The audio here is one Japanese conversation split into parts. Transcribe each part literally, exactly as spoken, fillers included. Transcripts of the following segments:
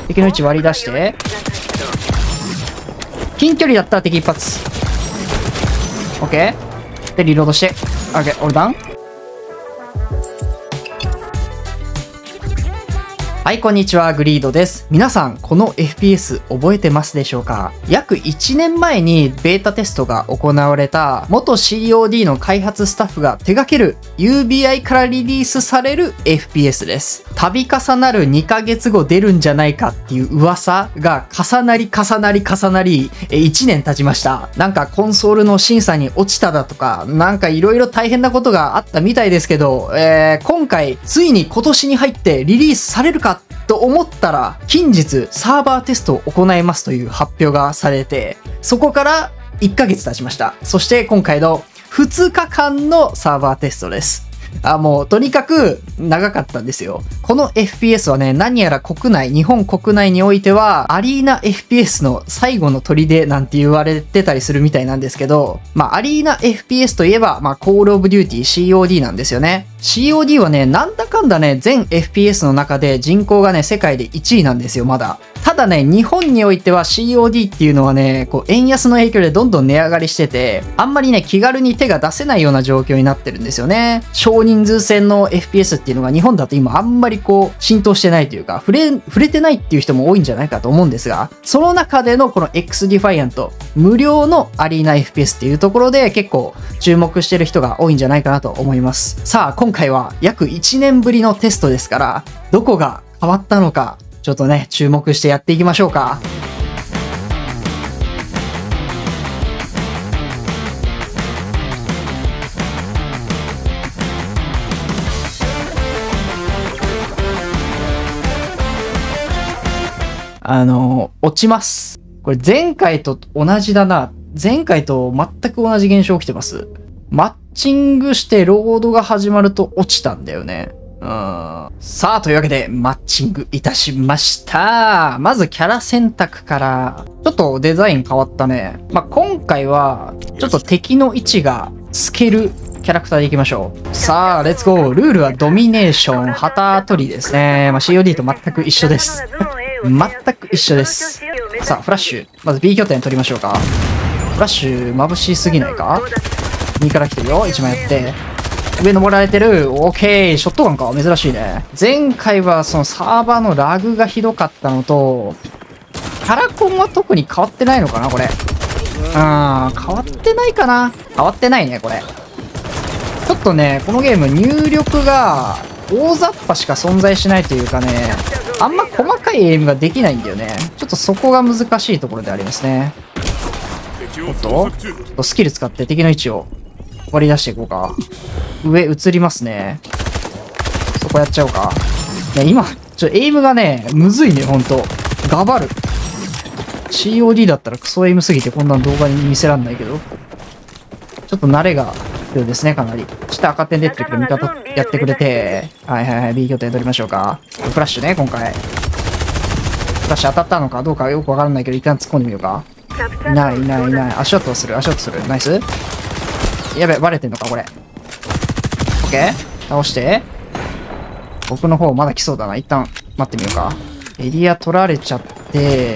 敵の位置割り出して。近距離だったら敵一発。オッケー。で、リロードして。オッケー、オルダン。はい、こんにちは、グリードです。皆さん、この エフピーエス 覚えてますでしょうか？約いちねんまえにベータテストが行われた、元 シーオーディー の開発スタッフが手掛ける ユービーアイ からリリースされる エフピーエス です。度重なるにかげつご出るんじゃないかっていう噂が重なり重なり重なり、いちねん経ちました。なんかコンソールの審査に落ちただとか、なんか色々大変なことがあったみたいですけど、えー、今回、ついに今年に入ってリリースされるかと思ったら、近日サーバーテストを行いますという発表がされて、そこからいっかげつ経ちました。そして今回のふつかかんのサーバーテストです。あ、もうとにかく長かったんですよ。この エフピーエス はね、何やら国内、日本国内においては、アリーナ エフピーエス の最後の砦なんて言われてたりするみたいなんですけど、まあ、アリーナ エフピーエス といえば、まあ、コールオブデューティー シーオーディー なんですよね。シーオーディー はね、なんだかんだね、全 エフピーエス の中で人口がね、世界でいちいなんですよ、まだ。ただね、日本においては シーオーディー っていうのはね、こう、円安の影響でどんどん値上がりしてて、あんまりね、気軽に手が出せないような状況になってるんですよね。少人数戦の エフピーエス っていうのが日本だと今あんまりこう、浸透してないというか、触れ、触れてないっていう人も多いんじゃないかと思うんですが、その中でのこの X ディファイアント、無料のアリーナ エフピーエス っていうところで結構注目してる人が多いんじゃないかなと思います。さあ、今回は約いちねんぶりのテストですから、どこが変わったのか、ちょっとね、注目してやっていきましょうか。あの、落ちます。これ前回と同じだな。前回と全く同じ現象起きてます。マッチングしてロードが始まると落ちたんだよね。うん。さあ、というわけで、マッチングいたしました。まず、キャラ選択から、ちょっとデザイン変わったね。まあ、今回は、ちょっと敵の位置が透けるキャラクターでいきましょう。さあ、レッツゴー。ルールはドミネーション、旗取りですね。まあ、シーオーディー と全く一緒です。全く一緒です。さあ、フラッシュ。まず B 拠点取りましょうか。フラッシュ、眩しすぎないか？右から来てるよ。いちまいやって。上登られてる。オーケー。ショットガンか。珍しいね。前回はそのサーバーのラグがひどかったのと、キャラコンは特に変わってないのかなこれ。あー、変わってないかな変わってないね、これ。ちょっとね、このゲーム入力が大雑把しか存在しないというかね、あんま細かいエイムができないんだよね。ちょっとそこが難しいところでありますね。おっと、ちょっとスキル使って敵の位置を割り出していこうか。上映りますね。そこやっちゃおうか。いや、今、ちょ、エイムがね、むずいね、ほんと。ガバる。シーオーディー だったらクソエイムすぎてこんな動画に見せらんないけど。ちょっと慣れが必要ですね、かなり。下赤点出てるけど味方やってくれて。はいはいはい、B 拠点取りましょうか。フラッシュね、今回。フラッシュ当たったのかどうかよくわからないけど、一旦突っ込んでみようか。いないいないいない。足音する、足音する。ナイス。やべ、バレてんのか、これ。オッケー。倒して。僕の方まだ来そうだな。一旦待ってみようか。エリア取られちゃって、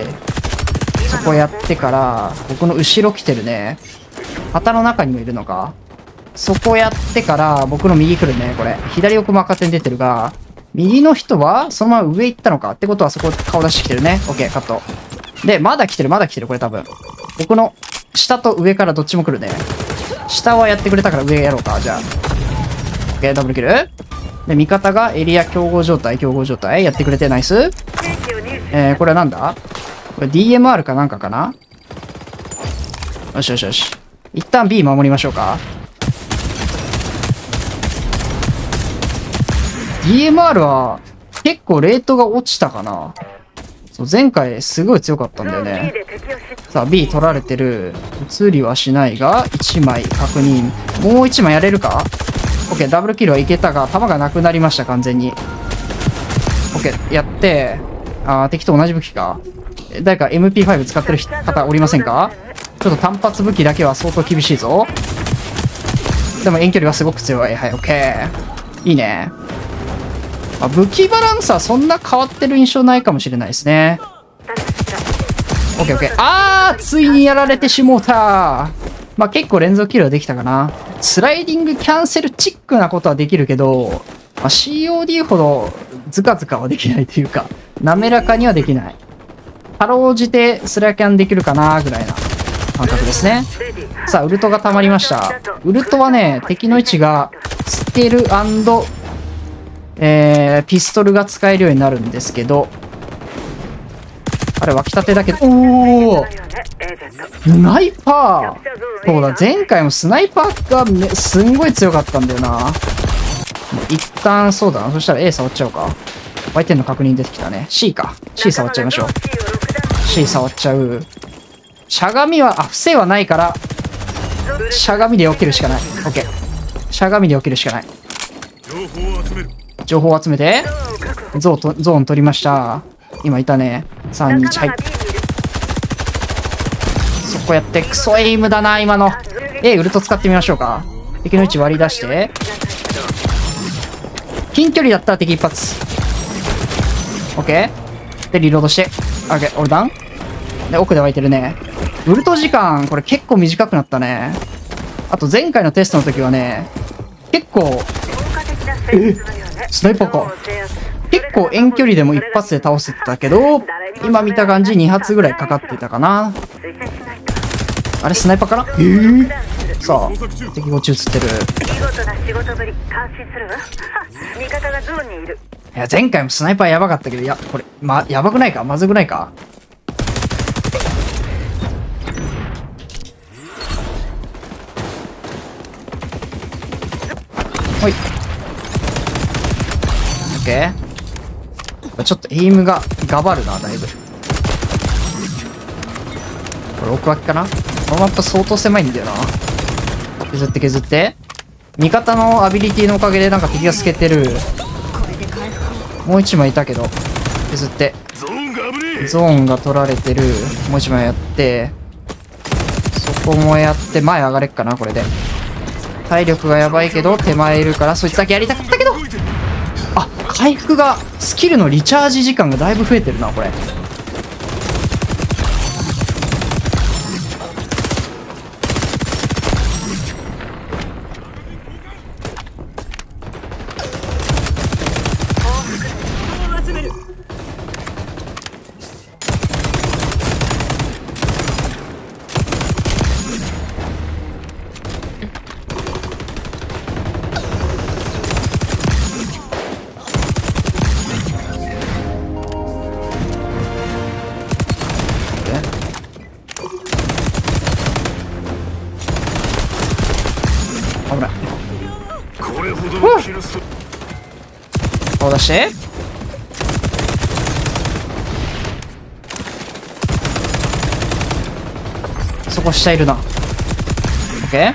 そこやってから、僕の後ろ来てるね。旗の中にもいるのか。そこやってから、僕の右来るね、これ。左奥も赤点出てるが、右の人はそのまま上行ったのかってことはそこ顔出してきてるね。オッケー、カット。で、まだ来てる、まだ来てる、これ多分。僕の下と上からどっちも来るね。下はやってくれたから上やろうか、じゃあ。オッケー、ダブルキル。で、味方がエリア競合状態、競合状態やってくれてナイス。えー、これはなんだこれ ディーエムアール かなんかかな。よしよしよし。一旦 B 守りましょうか。ディーエムアール は結構レートが落ちたかな。そう、前回すごい強かったんだよね。さあ B 取られてる。移りはしないが、いちまい確認。もういちまいやれるか？ OK、ダブルキルはいけたが、弾がなくなりました、完全に。OK、やって、あー、敵と同じ武器か。誰か エムピーファイブ 使ってる方おりませんか？ちょっと単発武器だけは相当厳しいぞ。でも遠距離はすごく強い。はい、OK。いいね。 まあ、武器バランスはそんな変わってる印象ないかもしれないですね。オッケーオッケー。あー、ついにやられてしもうた。まあ結構連続キルはできたかな。スライディングキャンセルチックなことはできるけど、まあ、シーオーディー ほどズカズカはできないというか、滑らかにはできない。かろうじてスラキャンできるかなぐらいな感覚ですね。さあ、ウルトが溜まりました。ウルトはね、敵の位置がステル&、えー、ピストルが使えるようになるんですけど、あれ湧きたてだけど、おースナイパーそうだ、前回もスナイパーがめすんごい強かったんだよな。もう一旦そうだな。そしたら A 触っちゃおうか。湧いてんの確認出てきたね。C か。C 触っちゃいましょう。C 触っちゃう。しゃがみは、あ、不正はないから、しゃがみで避けるしかない。OK。しゃがみで避けるしかない。情報を集めて、ゾーンと、ゾーン取りました。今いたね。さん、に、いち、はい。そこやって、クソエイムだな、今の。A、ウルト使ってみましょうか。敵の位置割り出して。近距離だったら敵一発。OK。で、リロードして。OK、オールダウン。で、奥で湧いてるね。ウルト時間、これ結構短くなったね。あと前回のテストの時はね、結構、えスナイパーか。結構遠距離でも一発で倒せてたけど、今見た感じに発ぐらいかかってたかな。あれスナイパーかな。えー、さあ、敵こっち映ってる。いや、前回もスナイパーやばかったけど、いや、これ、ま、やばくないかまずくないか。ほい。オッケー。ちょっとエイムがガバるな、だいぶ。これ奥脇かな。このマップ相当狭いんだよな。削って削って。味方のアビリティのおかげでなんか敵が透けてる。もう一枚いたけど。削って。ゾーンが取られてる。もう一枚やって。そこもやって、前上がれっかな、これで。体力がやばいけど、手前いるから、そいつだけやりたかったけど。あ、回復が、スキルのリチャージ時間がだいぶ増えてるな、これ。危ない。顔出して。そこ下いるな。オッケー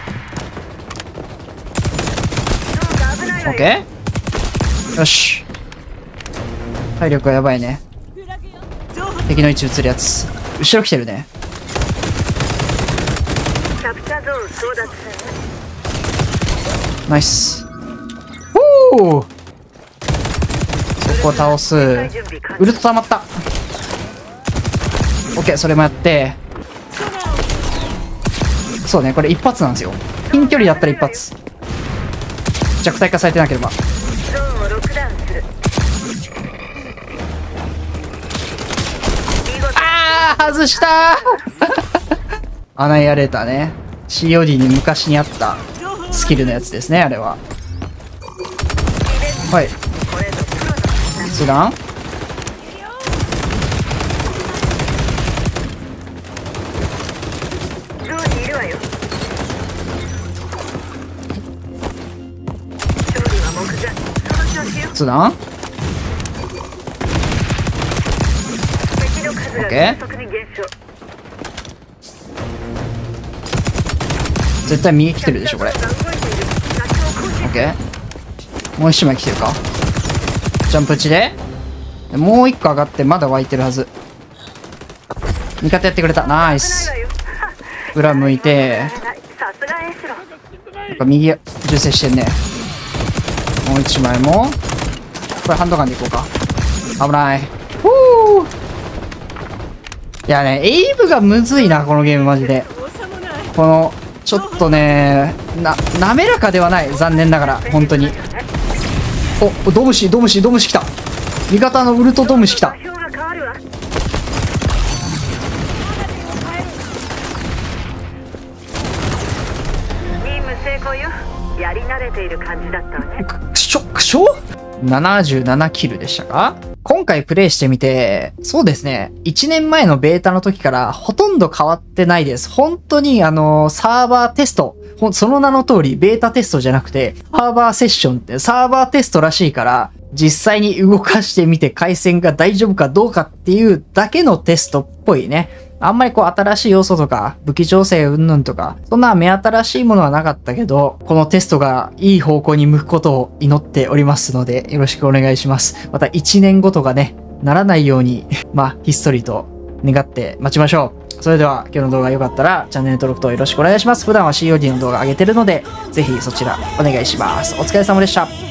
オッケー。よし。体力がやばいね。敵の位置映るやつ。後ろ来てるね。ナイス。おお。そこを倒す。ウルト溜まった。オッケー、それもやって。そうね、これ一発なんですよ。近距離だったら一発。弱体化されてなければ。あー、外したーアナイアレーターね。シーオーディー に昔にあったスキルのやつですね、あれは。はい。スランスランオッケー。絶対右来てるでしょ、これ。オッケー。もう一枚来てるか。ジャンプ打ちで。もう一個上がってまだ湧いてるはず。味方やってくれた。ナイス。裏向いて。なんか右、銃声してんね。もう一枚も。 これハンドガンでいこうか。危ない。ふぅ。いやね、エイブがむずいな、このゲームマジで。この、ちょっとね、な、滑らかではない。残念ながら、本当に。お、ドムシ、ドムシ、ドムシ来た。味方のウルトドムシ来た。 やり慣れている感じだったわね。 くしょ、くしょ ?ななじゅうなな キルでしたか？今回プレイしてみて、そうですね。いちねんまえのベータの時からほとんど変わってないです。本当にあの、サーバーテスト。その名の通り、ベータテストじゃなくて、サーバーセッションってサーバーテストらしいから、実際に動かしてみて回線が大丈夫かどうかっていうだけのテストっぽいね。あんまりこう新しい要素とか武器調整云々とかそんな目新しいものはなかったけど、このテストがいい方向に向くことを祈っておりますのでよろしくお願いします。またいちねんごとがね、ならないようにまあひっそりと願って待ちましょう。それでは今日の動画良かったらチャンネル登録とよろしくお願いします。普段は シーオーディー の動画上げてるのでぜひそちらお願いします。お疲れ様でした。